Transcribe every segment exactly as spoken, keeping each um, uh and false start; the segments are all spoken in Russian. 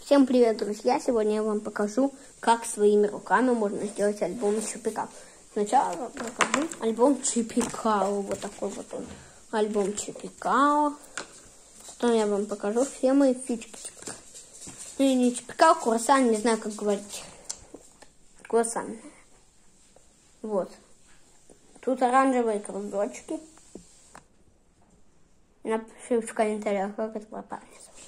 Всем привет, друзья! Сегодня я вам покажу, как своими руками можно сделать альбом Чипи Као. Сначала я покажу альбом Чипи Као. Вот такой вот он. Альбом Чипи Као. Потом я вам покажу все мои фички. Ну и не Чипи Као, круассан, не знаю, как говорить. Круассан. Вот. Тут оранжевые кружочки. Напишите в комментариях, как этого парня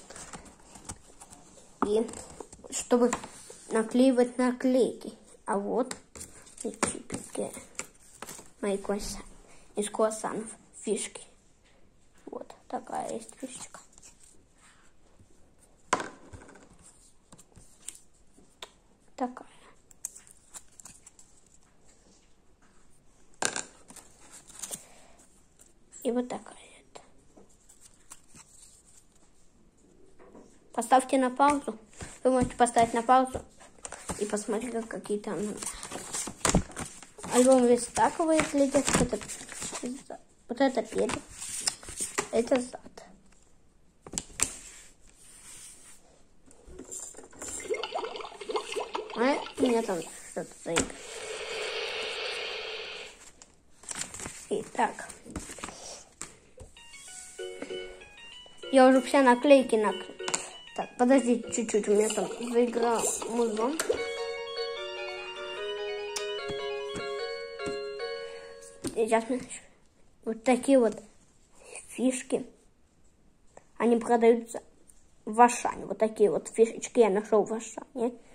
зовут. И чтобы наклеивать наклейки. А вот и чипики. Мои круассаны. Из круассанов. Фишки. Вот такая есть фишечка. Такая. И вот такая. Поставьте на паузу. Вы можете поставить на паузу и посмотреть, как какие там альбом весь так выглядит. Вот это, вот это перед, это зад. А у меня там что-то заиграет. Итак. Я уже все наклейки наклеил. Так, подождите чуть-чуть, у меня там заиграл музон. Сейчас вот такие вот фишки. Они продаются в Ашане. Вот такие вот фишечки я нашел в Ашане.